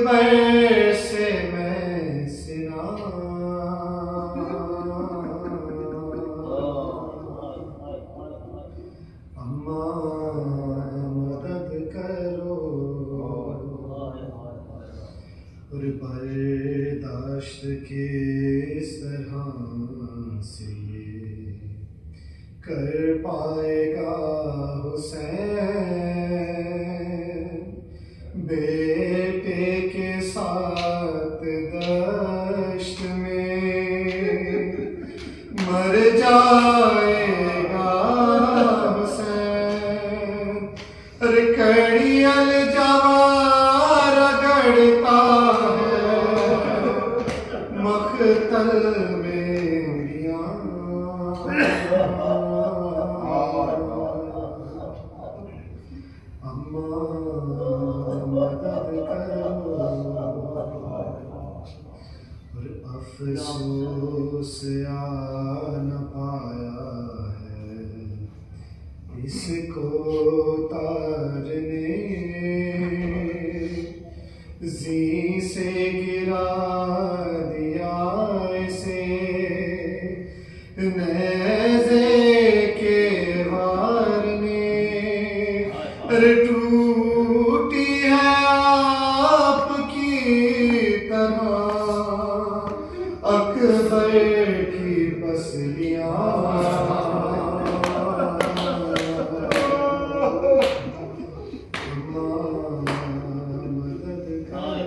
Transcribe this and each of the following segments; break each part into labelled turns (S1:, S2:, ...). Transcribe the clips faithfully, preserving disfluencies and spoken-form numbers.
S1: अकबर से मैं सिना अम्मा मदद करो और बर्दाश्त किस तरह से कर पाएगा हुसैन बेटे के साथ दश्त में मर जाएगा हुसैन। अरे कड़ियल जवार रगड़ता है मख्तल में अम्मा मदद करो और अफसोस आ न पाया है इसको तारने जी से गिरा दिया इसे नेज़े के वार ने। अरे टूटी है आपकी तरह अकबर की पसलियां मदद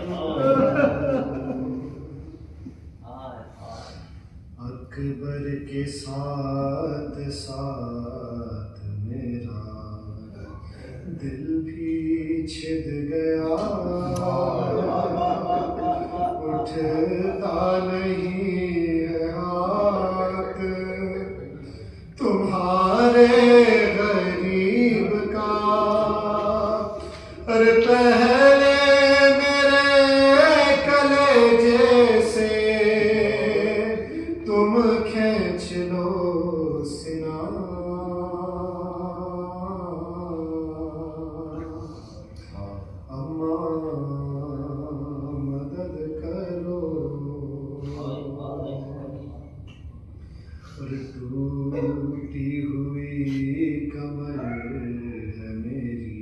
S1: अकबर के साथ साथ मेरा दिल भी छिद गया उठता नहीं है हाथ तुम्हारे गरीब का। अरे पहले मेरे कलेजे से तुम खींच लो सिना अम्मा मदद करो और टूटी हुई कमर है मेरी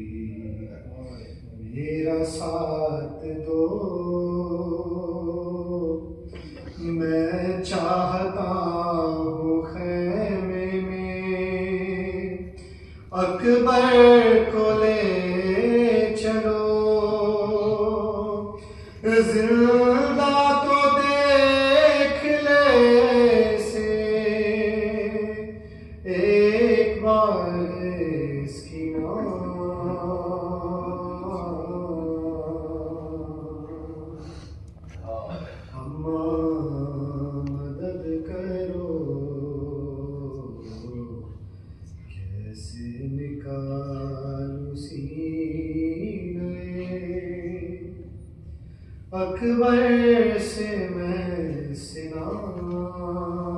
S1: मेरा साथ दो मैं चाहता हूँ खैमे में अकबर को ले चलो जिंदा तो देख ले से एक बार इसकी अम्मा मदद करो कैसे निकालूं सीने अकबर से मैं सिना।